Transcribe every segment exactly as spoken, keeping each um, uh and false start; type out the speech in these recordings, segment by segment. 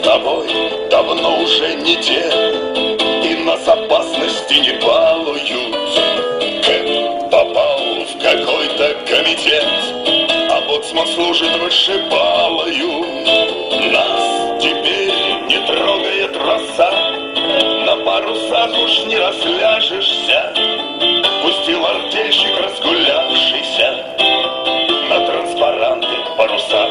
тобой давно уже не те, и нас опасности не балуют. Кэп попал в какой-то комитет, а боцман служит вышибалою. Нас теперь не трогает роса, на парусах уж не разляжешься. Пустил артельщик разгулявшийся на транспаранты паруса.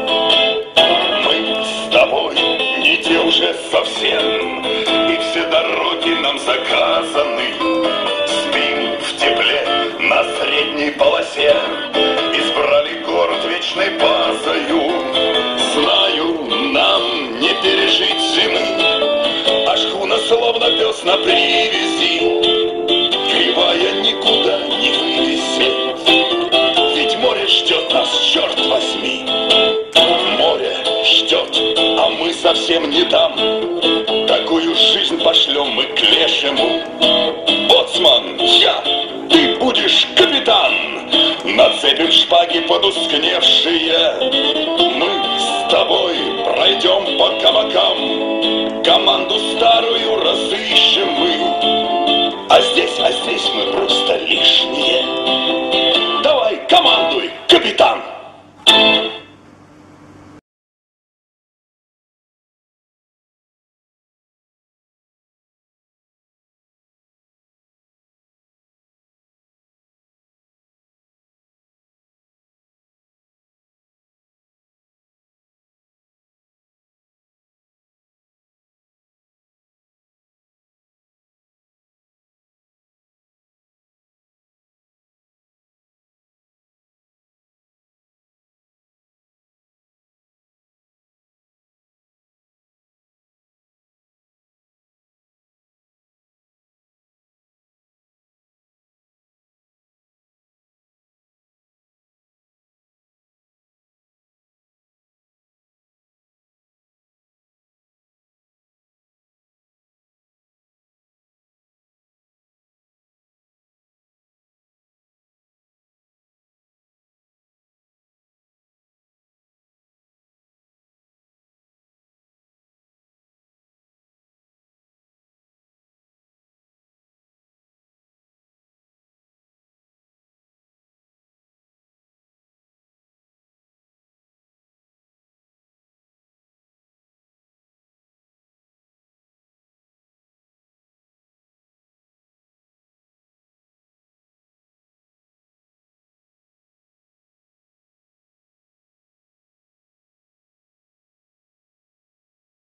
Мы с тобой не те уже совсем, и все дороги нам заказаны. Спим в тепле на средней полосе, избрали город вечной базою. Знаю, нам не пережить зимы, а шхуна словно пес на привязи. Кривая никуда не вывесит, ведь море ждет нас, черт возьми. Море ждет, а мы совсем не там. Такую жизнь пошлем мы к лешему. Боцман, я, ты будешь капитан. Нацепим шпаги потускневшие. Мы с тобой пройдем по кабакам, команду старую разыщем мы. А здесь, а здесь мы просто лишние. Давай, командуй, капитан!